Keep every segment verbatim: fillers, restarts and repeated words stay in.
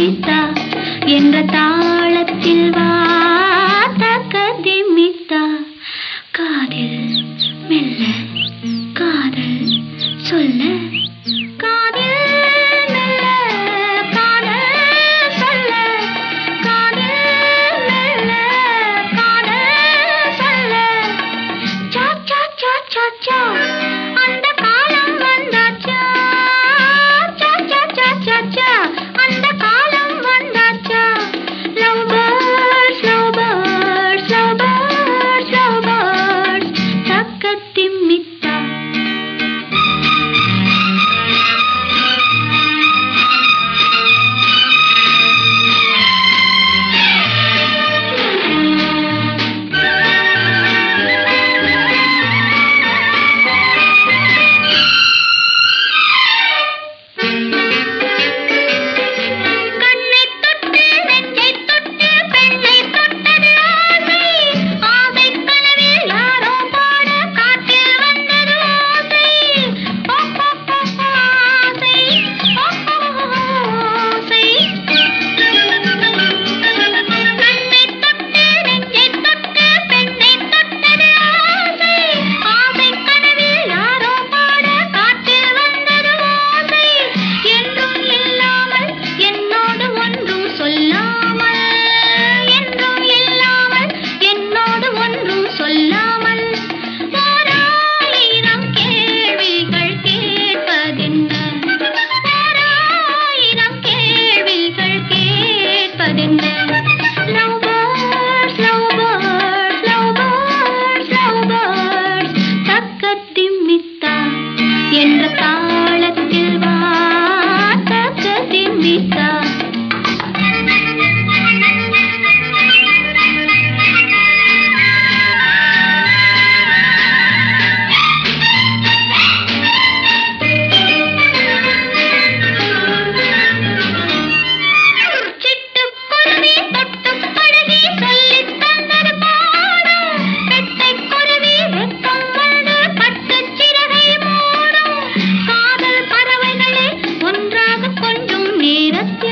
திமித்தா என்ற தாளத்தில் வா தக்க திமித்தா காதில் மெல்ல காதல் சொல்ல காதில் மெல்ல காதல் சொல்ல காதில் மெல்ல காதல் சொல்ல சா சா சா சா சா அந்த காலம் வந்தாச்சா சா சா சா சா சா அந்த காலம் வந்தாச்சா love birds love birds love birds love birds தக்க திமித்தா என்ற தாளத்தில் வா தக்க திமித்தா நேரத்தில்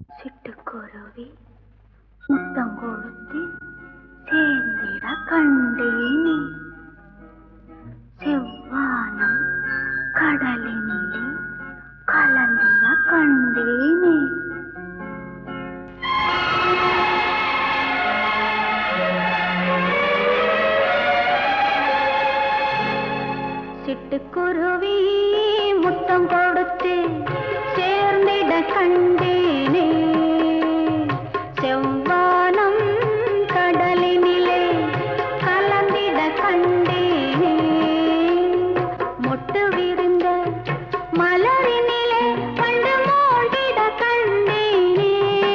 சிட்டுக்குருவி முத்தம் கொடுத்து சேர்ந்திட கண்டேனே, செவ்வானம் கடலினிலே கலந்திட கண்டேனே. சிட்டுக்குருவி முத்தம் கொடுத்து சேர்ந்திட கண்டேனே, செவ்வானம் கடலினிலே கலந்திட கண்டேனே, மொட்டு விரிந்த மலரினிலே பண்டு மூழ்கிட கண்டேனே,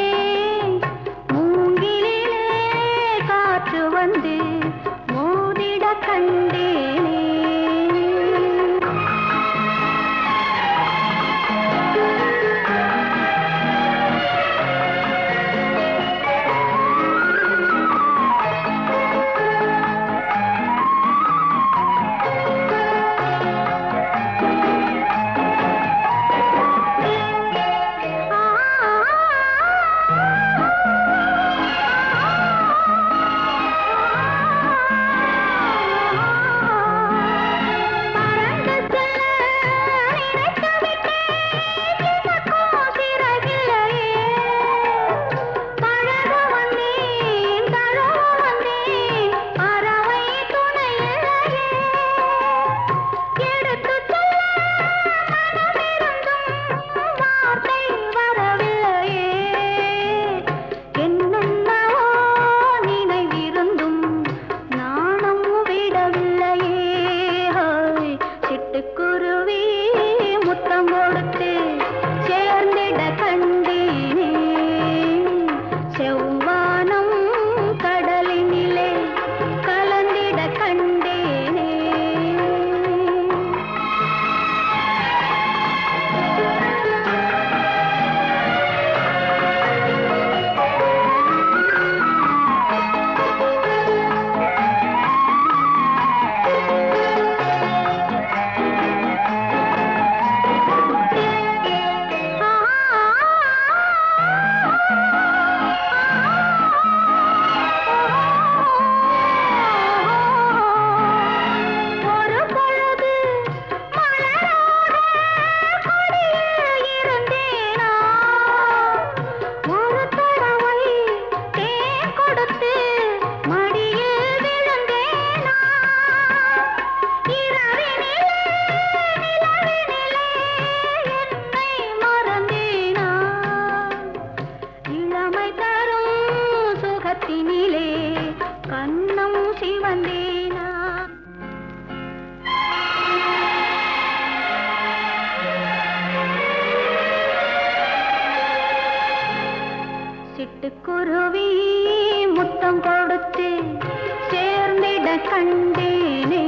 மூங்கிலே காற்று வந்து மோதிட கண்டேனே. சிட்டுக்குருவி முத்தம் கொடுத்து சேர்ந்திட கண்டேனே,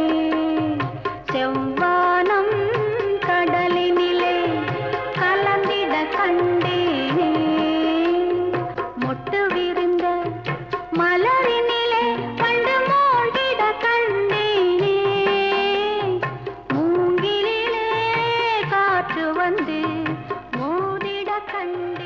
செவ்வானம் கடலினிலே கலந்திட கண்டேனே, மொட்டு விரிந்த மலரினிலே பண்டு மூழ்கிட கண்டேனே, மூங்கிலே காற்று வந்து மோதிட கண்டேனே.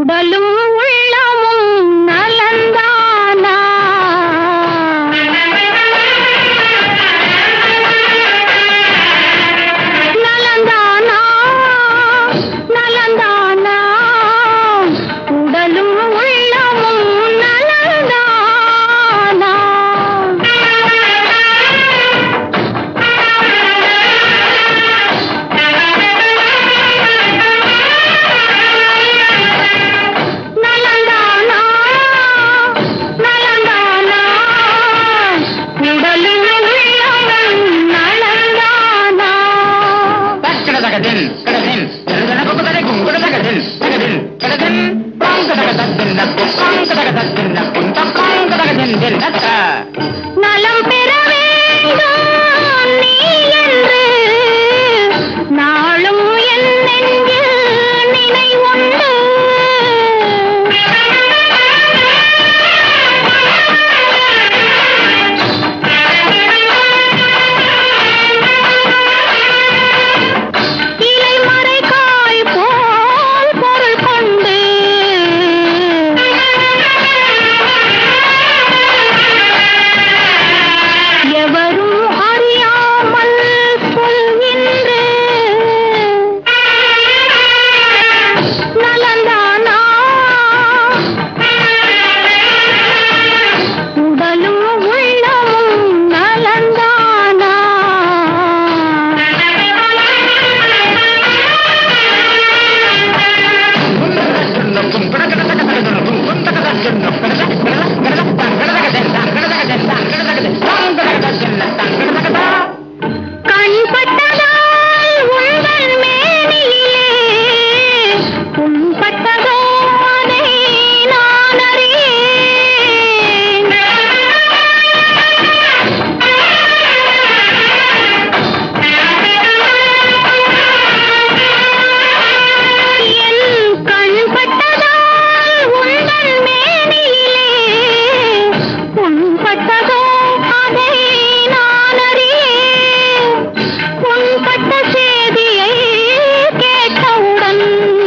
உடலும் உள்ளமும் நலந்தானா நலந்தானா நலந்தானா உடலும் உள்ளமும் நலந்தானா நலம் பெற வேண்டும் நீ என்று நாளும் என் நெஞ்சில் நினைவுண்டு இலைமறை காய் போல் பொருள் கொண்டு எவரும் அறியாமல் சொல்கின்ற நலந்தானா உடலும் உள்ளமும் நலந்தானா கண்பட்டதால் உங்கள் மேனியிலே புண்பட்டதோ அதை நான் அறியேன் என் கண்பட்டதால் உங்கள் மேனியிலே புண்பட்டதோ அதை நான் அறியேன் புண்பட்ட செய்தியை கேட்டவுடன்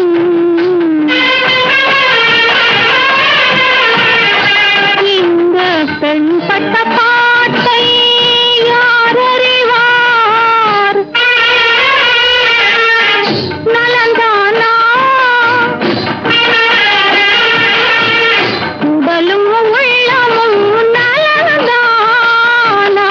இந்த பெண்பட்ட பாட்டை யார் அறிவார் நலந்தானா உடலும் உள்ளமும் நலந்தானா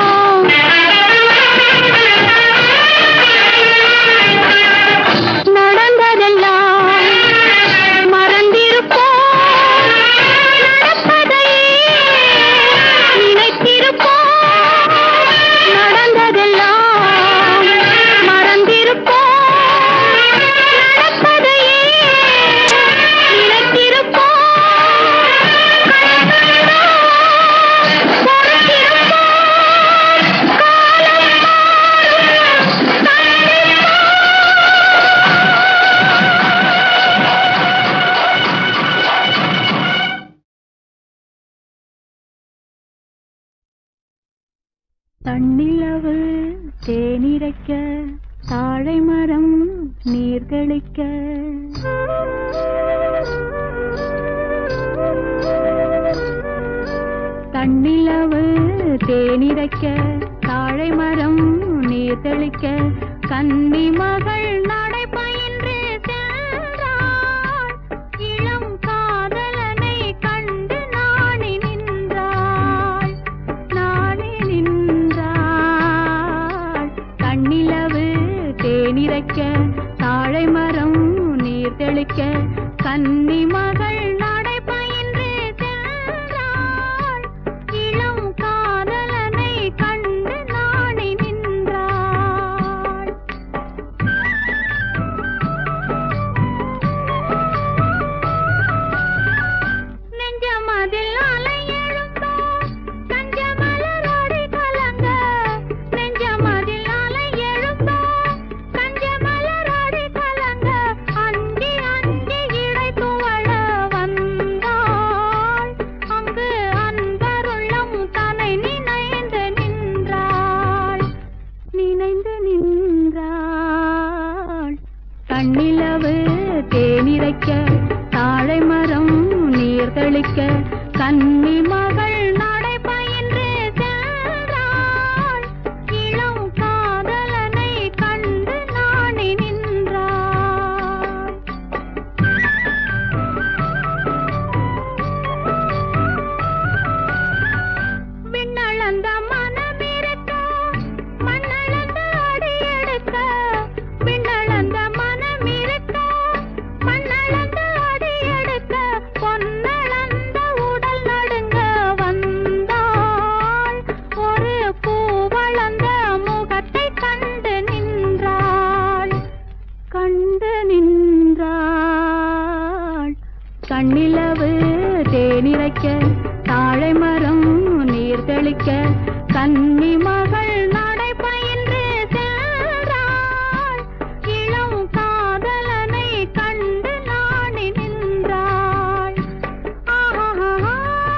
நடந்ததெல்லாம் மறந்திருப்போம் நடப்பதையே நினைத்திருப்போம் நடந்ததெல்லாம் மறந்திருப்போம் நடப்பதையே நினைத்திருப்போம் தன்னிலவு தேனிரைக்க தாழை மரம் நீர்களிக்க தன்னிலவு தேனிரைக்க தாழை மரம் நீர்த்தளிக்க கன்னி மகள் நடை பயின்று சென்றாள் இளம் காதலனை கண்டு நாணி நின்றாள் நாணி நின்றாள் தன்னிலவு தேனிரைக்க தாழை மரம் நீர்த்தளிக்க கன்னி மகள் நடை பயின்று சென்றாள் இளம் காதலனை கண்டு நாணி நின்றாள் நெஞ்சமதில் அலை எழுந்தோ கஞ்சமலரோடி கலங்க நெஞ்சமதில் அலை எழுந்தோ கஞ்சமலரோடி கலங்க அஞ்சி அஞ்சி இடை துவள வந்தாள் அங்கு அன்பருள்ளம் தன்னை நினைந்து நின்றாள் நினைந்து நின்றாள் தன்னிலவு தேனிரைக்க தாழ கண்ணிலவு தேனிரைக்க தாழை மரம் நீர் தெளிக்க கன்னி மகள் நடை பயின்று சென்றாள் இளம் காதலனை கண்டு நாணி நின்றாள். ஆஹா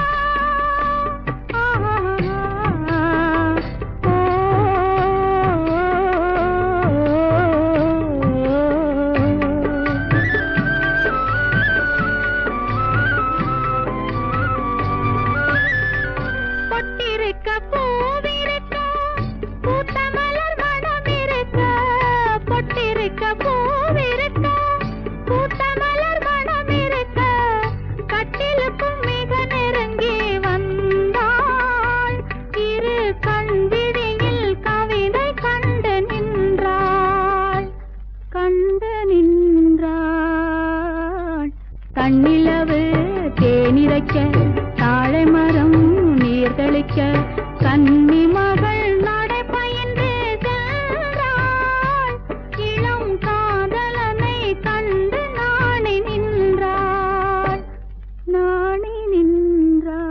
கண்ணிலவு தேனிரைக்க தாழை மரம் நீர் தெளிக்க கன்னி மகள் நடை பயின்று சென்றாள் இளம் காதலனை கண்டு நாணி நின்றாள் நாணி நின்றாள்.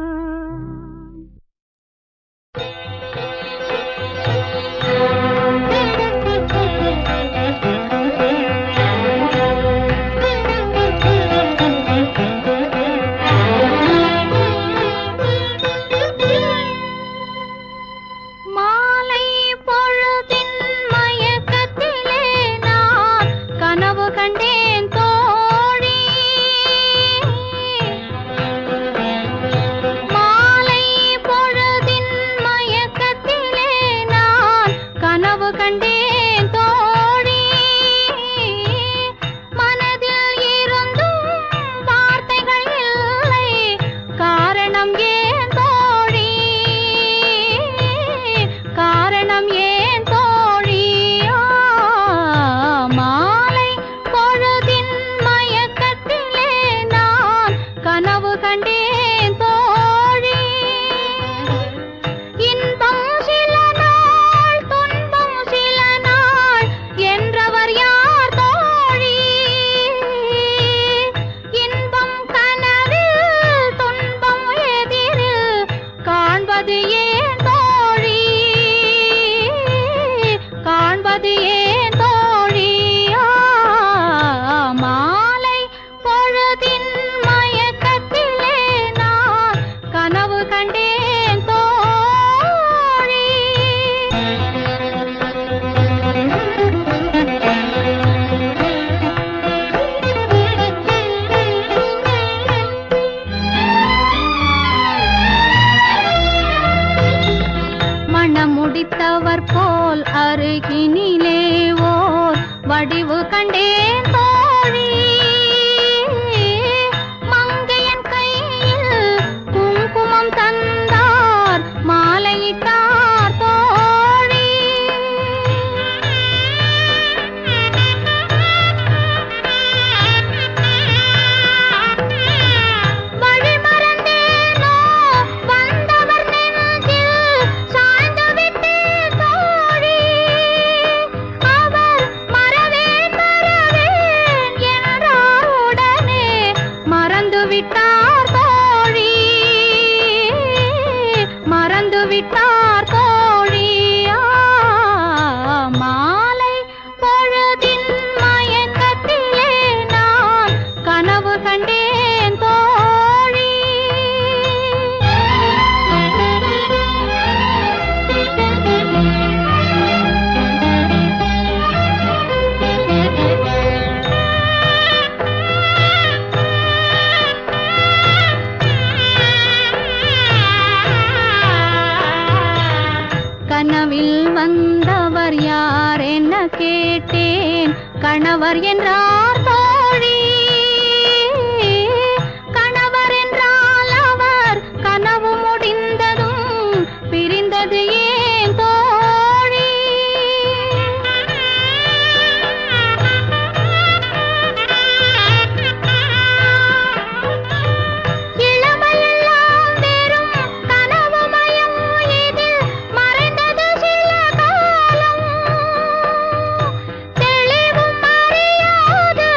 முடித்தவர் போல் அருகினிலே ஓர் வடிவு கண்டேன் தோழி மங்கையன் கையில் குங்குமம் தந்தார் மாலையிட்டார் தோழி வழி மறந்தேனோ வந்தவர் நெஞ்சில் சாய்ந்து விட்டேன் தோழி அவர் மறவேன் மறவேன் என்றார் உடனே மறந்து விட்டார் தோழி மறந்து விட்டார் தோழி மாலை பொழுதின் மயக்கத்திலே நான் கனவு கண்டேன் தோழி கனவில் வந்தவர் யார் என்ன கேட்டேன் கணவர் என்றார் தோழி கணவர் என்றால் அவர் கனவு முடிந்ததும் பிரிந்தது ஏன் தோழி இளமையெல்லாம் வெறும் கனவுமயம் இதில் மறைந்தது சில காலம் தெளிவும் அறியாது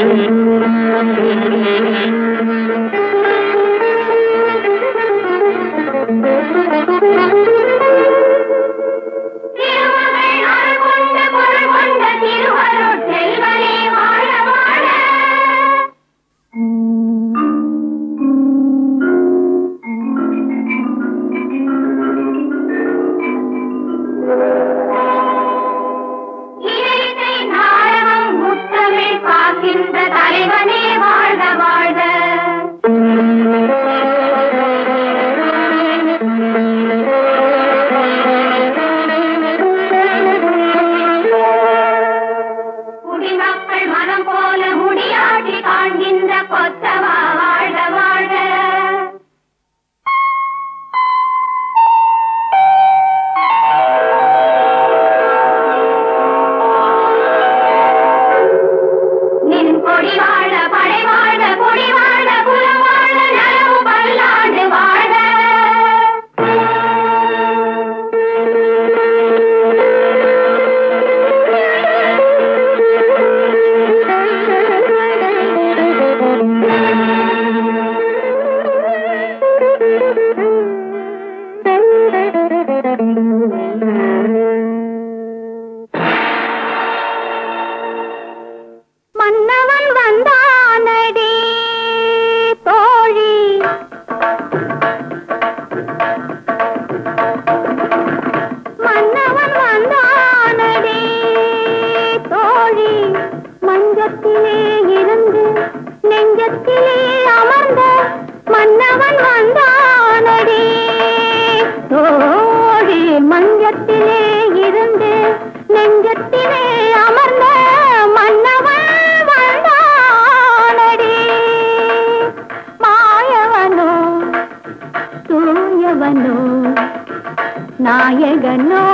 நாயகனோ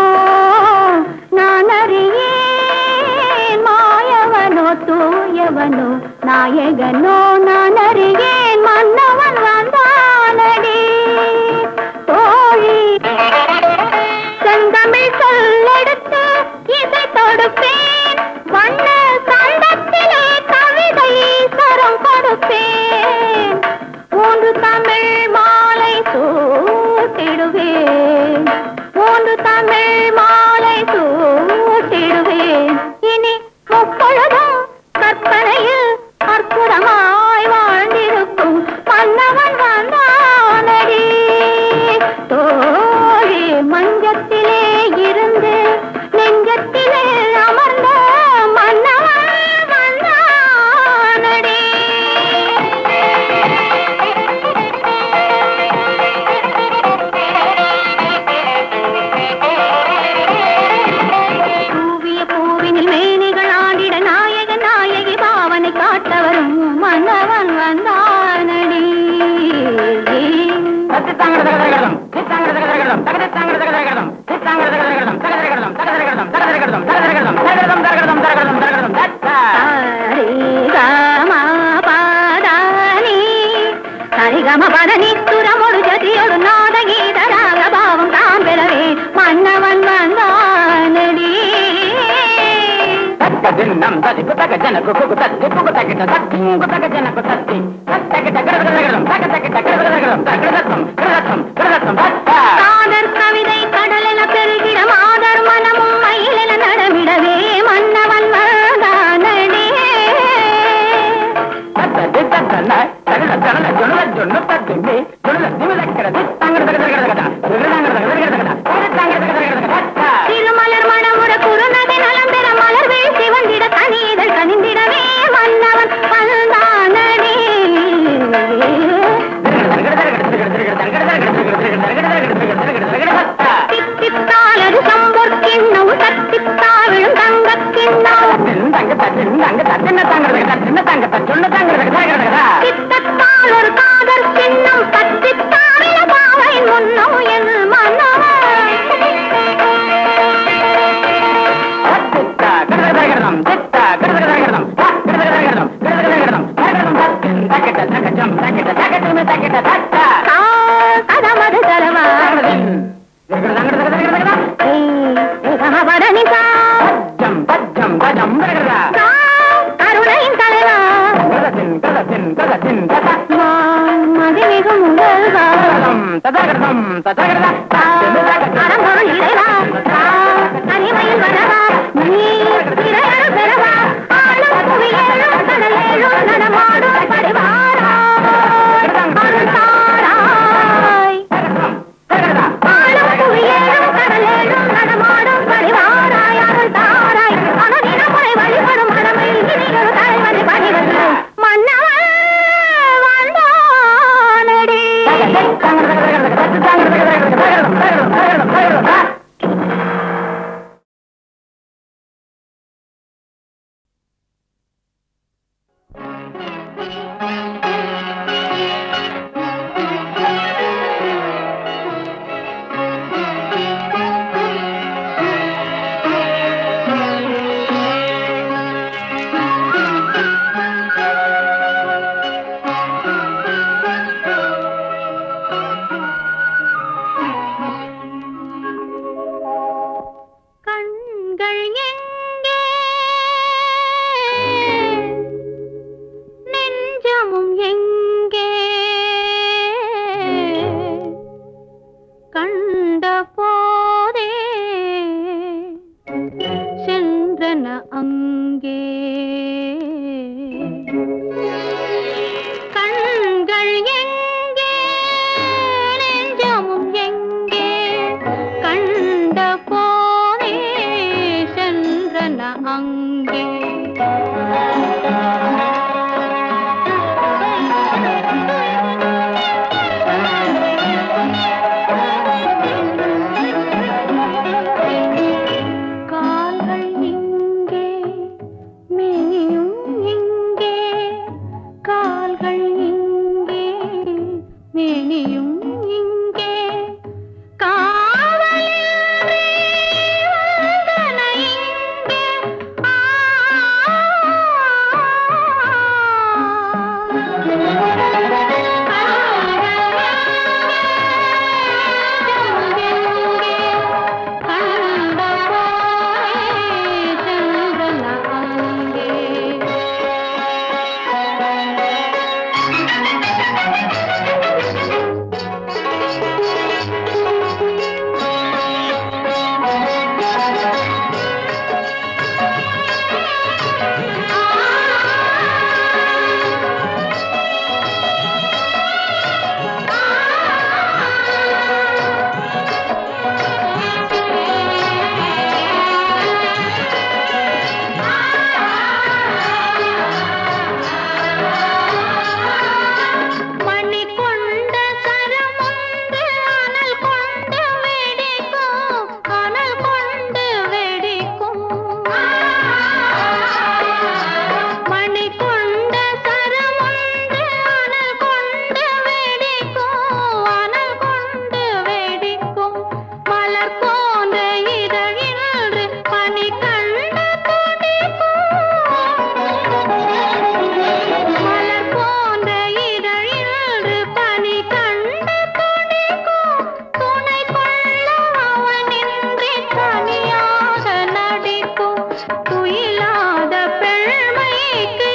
நானறியே மாயவனோ தூயவனோ நாயகனோ நானறியேன் மன்னவன் வந்தானடி தோழி செந்தமிழ் சொல்லெடுத்து இசை தொடுப்பேன் வண்ண சண்டத்திலே கவிதை சரம் கொடுப்பேன் மூன்று தமிழ் மாலை சூட்டிடுவேன் மூன்று தமிழ் மாலை சூட்டிடுவேன் இனி முப்பொழுதும் கற்பனையில் அற்புதமாய் வாழ்ந்திருக்கும் மன்னவன் வந்தானடி தோழி மஞ்சத்திலே இருந்து நெஞ்சத்திலே அமர்ந்த மன்னவன் வந்தானடி பூவிய பூவினில் மேனிகள் ஆடிட நாயக நாயகி பாவனை காட்டவரும் மன்னவன் வந்தானடி சரிகம பதனி துரமொடு ஜதியோடு நாதகீதராக பாவம் தான் பெறவே மன்னவன் வந்தானடி தின்னம் ததி புத்தக ஜனக்கு குகு தத்தி புகு தக்கிட்ட தத்தி புத்தக ஜனக்கு தத்தி தக்கிட்ட கிரகதகரம் தக்கிட்ட கிரகதகரம் தக்கிரதம் கிரகதம் கிரகதம் காதர் கவிதை கடலென பெருகிட மாதர் மனமும் மயிலென நடமிடவே மன்னவன் வந்தானடி தத்தி தத்தன தகட தனல ஜொனல ஜொன்னு தத்தி ஜொனல திமிலக்கட தங்கட தகட தகட தகட தகட திருமலர் மணமுற குறுநகை நலம் பெற மலர் வீழ்ச்சி வந்திட கனிதழ் கனிந்திடவே மன்னவன் வந்தானடி தித்தித்தாலரு சம்பொற்கிண்ணம் தத்தித்தாவிழும் தங்கக்கிண்ணம் தித்தத்தால் ஒரு காதல் சின்னம் தத்தித்தாவில பாவை முன்னம் என் மன்னவன் கதமது தரவா கருணையின் தலைவா அங்கே கண்கள் எங்கே நெஞ்சமும் எங்கே கண்ட போனே சென்றன அங்கே துயிலாத பெண்மைக்கு